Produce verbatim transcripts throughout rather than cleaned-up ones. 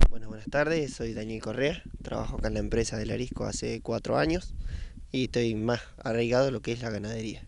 Bueno, buenas tardes, soy Daniel Correa, trabajo acá en la empresa del Arisco hace cuatro años y estoy más arraigado en lo que es la ganadería.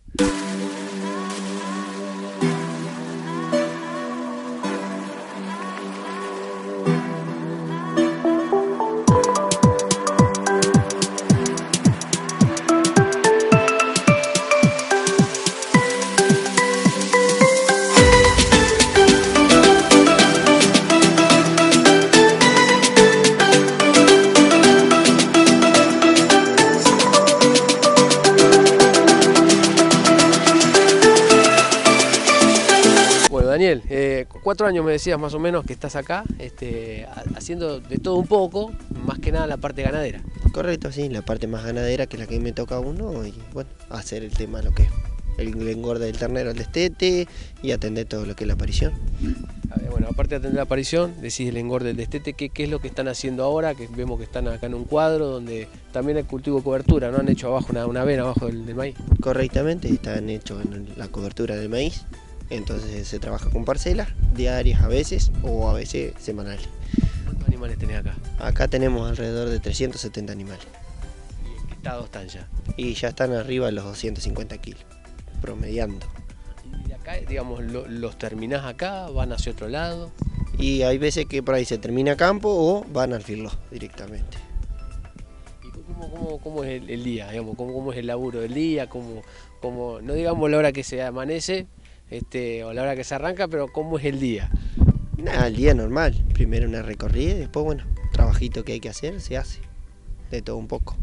Daniel, eh, cuatro años me decías más o menos que estás acá, este, haciendo de todo un poco, más que nada la parte ganadera. Correcto, sí, la parte más ganadera que es la que me toca a uno y bueno, hacer el tema lo que es el engorde del ternero, el destete y atender todo lo que es la aparición. A ver, bueno, aparte de atender la aparición, decís el engorde del destete, ¿qué, ¿qué es lo que están haciendo ahora? Que vemos que están acá en un cuadro donde también hay cultivo de cobertura, ¿no? Han hecho abajo una, una vena abajo del, del maíz. Correctamente, están hechos en la cobertura del maíz. Entonces se trabaja con parcelas diarias a veces o a veces semanales. ¿Cuántos animales tenés acá? Acá tenemos alrededor de trescientos setenta animales. ¿Y en qué estado están ya? Y ya están arriba de los doscientos cincuenta kilos, promediando. ¿Y de acá, digamos, lo, los terminás acá, van hacia otro lado? Y hay veces que por ahí se termina campo o van al filo directamente. ¿Y cómo, cómo, cómo es el, el día? Digamos, ¿cómo, ¿Cómo es el laburo del día? ¿Cómo, cómo, no digamos la hora que se amanece, Este, o la hora que se arranca, pero ¿cómo es el día? Nada, el día normal. Primero una recorrida y después, bueno, trabajito que hay que hacer, se hace. De todo un poco.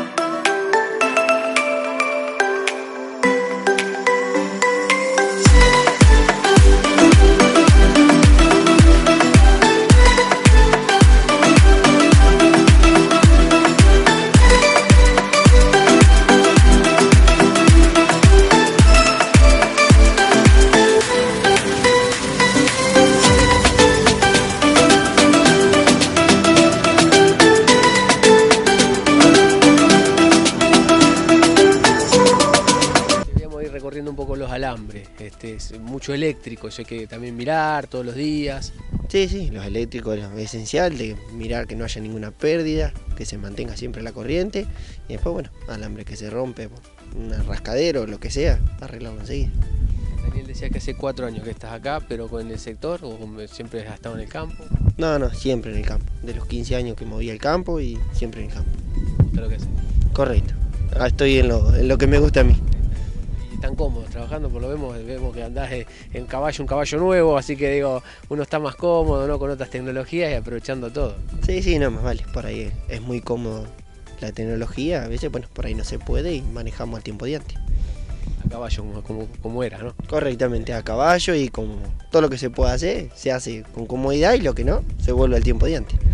Recorriendo un poco los alambres, este, es mucho eléctrico, eso hay que también mirar todos los días. Sí, sí, los eléctricos es esencial, de mirar que no haya ninguna pérdida, que se mantenga siempre la corriente y después, bueno, alambre que se rompe, un rascadero, lo que sea, arreglarlo enseguida. Daniel decía que hace cuatro años que estás acá, pero con el sector, o siempre has estado en el campo. No, no, siempre en el campo, de los quince años que moví el campo y siempre en el campo. ¿Te gusta lo que haces? Correcto, ahora estoy en lo, en lo que me gusta a mí. Tan cómodo trabajando, por lo vemos, vemos que andás en caballo, un caballo nuevo, así que digo, uno está más cómodo, ¿no? Con otras tecnologías y aprovechando todo. Sí, sí, no, más vale, por ahí es muy cómodo la tecnología, a veces, bueno, por ahí no se puede y manejamos al tiempo de antes. A caballo, como, como, como era, ¿no? Correctamente, a caballo y como todo lo que se puede hacer, se hace con comodidad y lo que no, se vuelve al tiempo de antes.